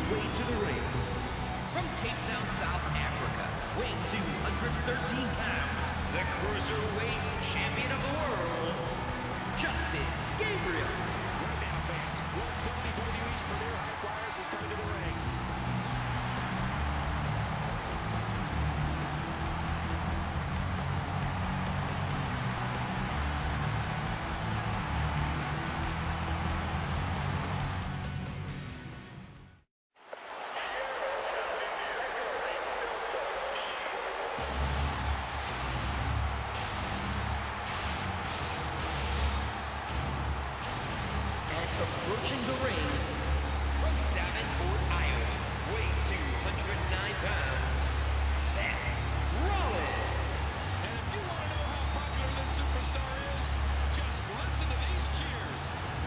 way to the ring. From Cape Town, South Africa, weighing 213 pounds, the Cruiserweight Champion of the World, Justin Gaberial. Right now, fans, one of WWE's premier high flyers is coming to the ring. Approaching the ring from Davenport, Iowa, weighing 209 pounds, Seth Rollins. And if you want to know how popular this superstar is, just listen to these cheers.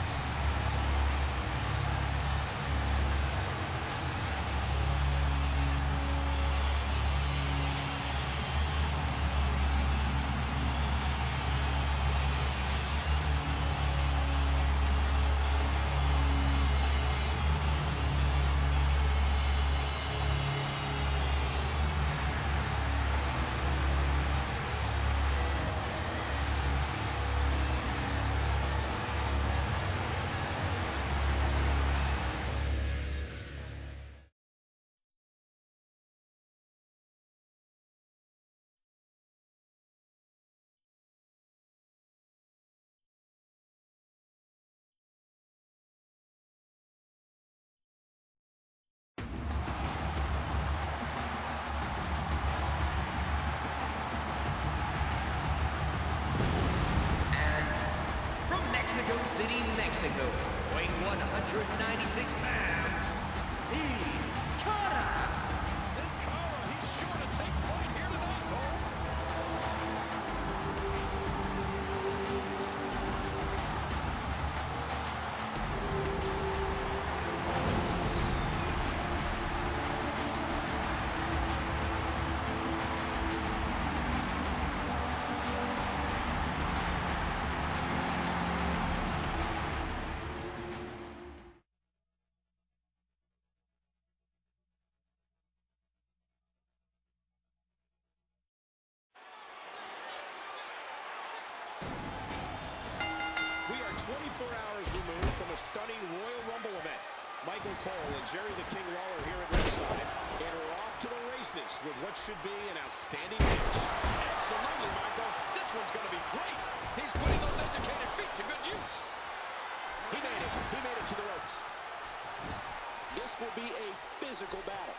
Mexico City, Mexico, weighing 196 pounds, Cara. Cara, he's sure to take flight here tonight, Cole. We are 24 hours removed from a stunning Royal Rumble event. Michael Cole and Jerry the King Lawler here at ringside, and we're off to the races with what should be an outstanding match. Absolutely, Michael. This one's going to be great. He's putting those educated feet to good use. He made it. He made it to the ropes. This will be a physical battle.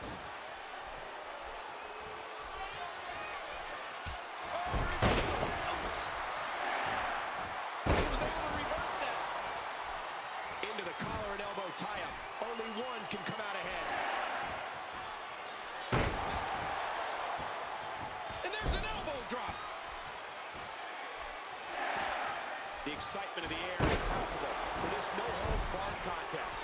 Tie-up. Only one can come out ahead. And there's an elbow drop. The excitement of the air is palpable for this no-holds-barred contest.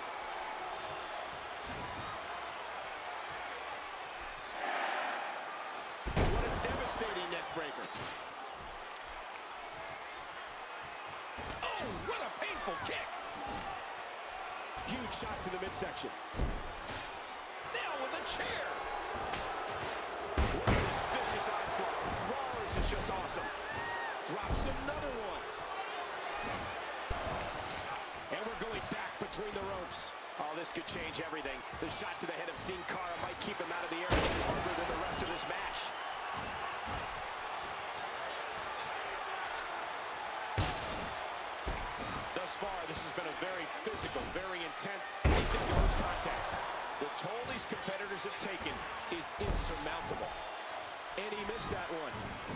What a devastating neck breaker. Oh, what a painful kick. Huge shot to the midsection. Now with a chair. Look at this vicious onslaught. Rollins is just awesome. Drops another one. And we're going back between the ropes. Oh, this could change everything. The shot to the head of Cara might keep him out of the air longer than the rest of this match. Thus far, this has been a very physical, very intense, anything-goes contest. The toll these competitors have taken is insurmountable. And he missed that one.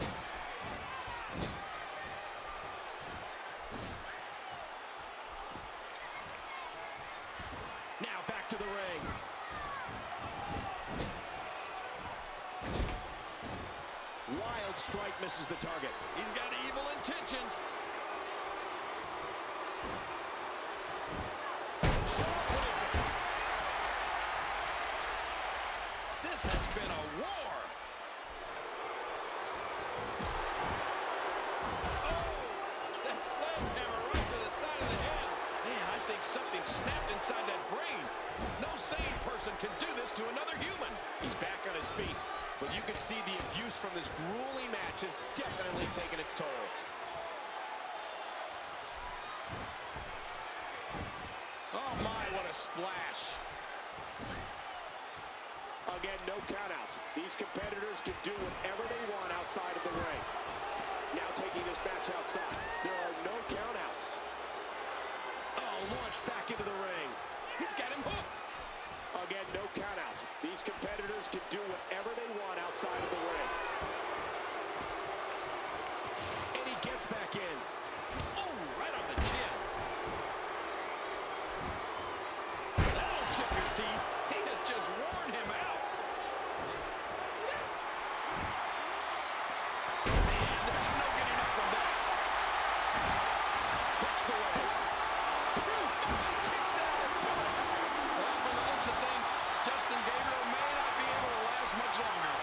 Now back to the ring. Wild strike misses the target. He's got evil intentions. This has been a war. Oh, that sledgehammer right to the side of the head. Man, I think something snapped inside that brain. No sane person feet. But you can see the abuse from this grueling match has definitely taken its toll. Oh my, what a splash. Again, no countouts. These competitors can do whatever they want outside of the ring. Now taking this match outside. There are no countouts. Oh, launched back into the ring. He's got him hooked. Again, no countouts. These competitors can do whatever they want outside of the ring. And he gets back in. Oh, right on the chin. That'll chip your teeth. He has just worn him out. Man, there's no getting up from that. That's the way. Kicks out. Well, from the looks of things, Justin Gabriel may not be able to last much longer.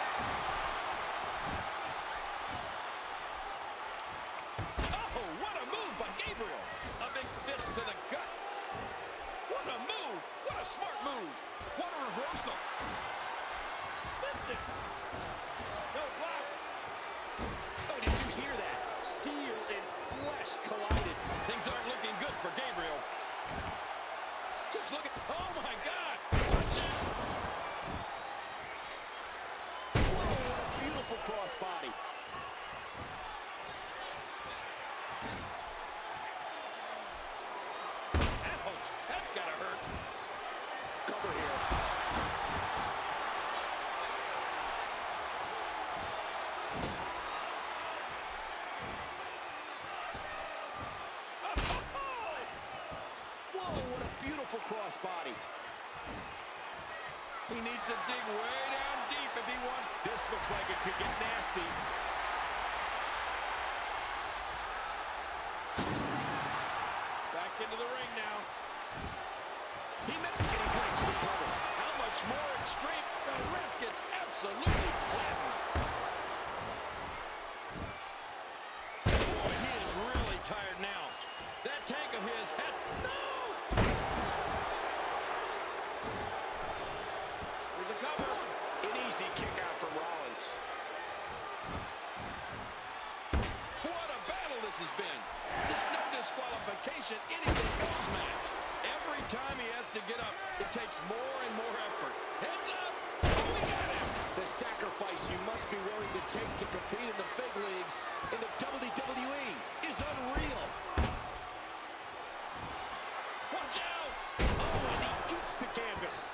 Oh, what a move by Gabriel. A big fist to the gut. What a move. What a smart move. What a reversal. Missed it. No, blocked. Oh, did you hear that? Steel and flesh collided. Things aren't looking good for Gabriel. Just look at, oh my God. Watch it. Whoa, what a beautiful crossbody. Ouch, that's gotta hurt. Cover here. Whoa, what a beautiful crossbody. He needs to dig way down deep if he wants. This looks like it could get nasty. Back into the ring now. He breaks the cover. How much more extreme? The ref gets absolutely flattened. Boy, he is really tired now. That tank of his has... No! There's a cover. An easy kick out from Rollins. What a battle this has been. There's no disqualification, anything goes match. Every time he has to get up, it takes more and more effort. Heads up! Oh, we got him! The sacrifice you must be willing to take to compete in the big leagues in the WWE is unreal. Watch out! Oh, and he eats the canvas.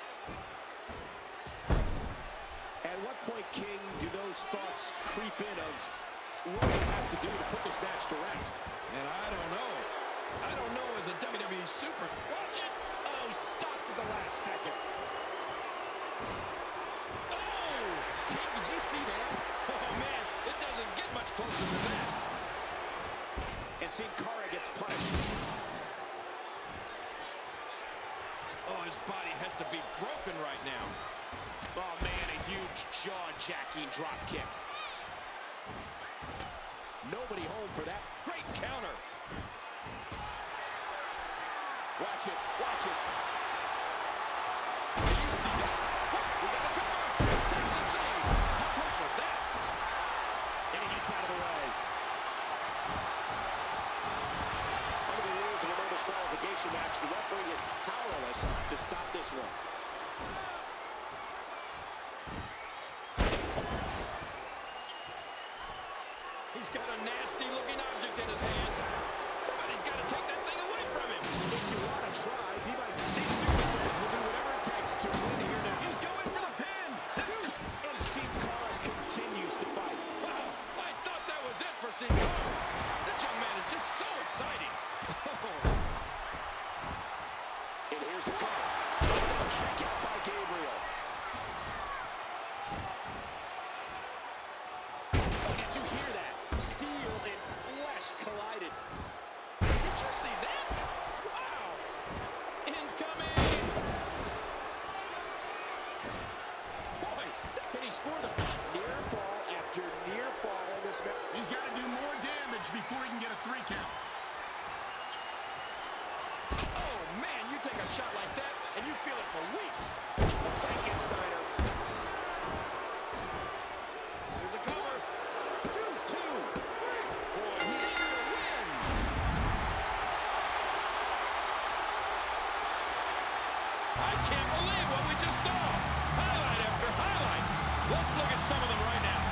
At what point, King, do those thoughts creep in of what do we have to do to put this match to rest? And I don't know. I don't know as a WWE super. Watch it! Oh, stopped at the last second. Oh! King, did you see that? Oh, man, it doesn't get much closer than that. And seeing Cara gets punished. Oh, his body has to be broken right now. Oh, man, a huge jaw-jacking drop kick. Nobody home for that. Great counter. Watch it, watch it. Did you see that? What? We got a cover. There's a save. How close was that? And he gets out of the way. Under the rules of a no disqualification match, the referee is powerless to stop this one. He's got a nasty-looking object in his hands. Somebody's got to take that thing away from him. If you want to try, be like these superstars will do whatever it takes to win here now. He's going for the pin. And Sin Cara continues to fight. Wow, I thought that was it for Sin Cara. This young man is just so exciting. And here's a cover. Kick out by Gaberial. Oh, did you hear that? Steel and flesh collided. Did you see that? Wow. Incoming. Boy, Can he score the near fall after near fall in this match? He's got to do more damage before he can get a 3 count. oh, man, you take a shot like that, and you feel it for weeks. Frankensteiner. Let's look at some of them right now.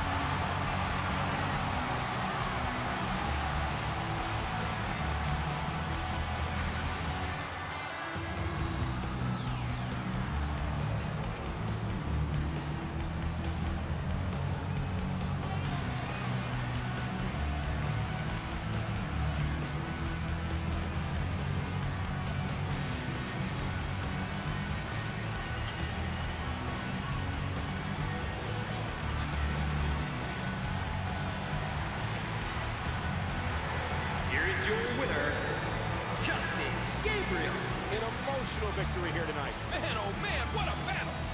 Here is your winner, Gaberial. An emotional victory here tonight. Man, oh man, what a battle.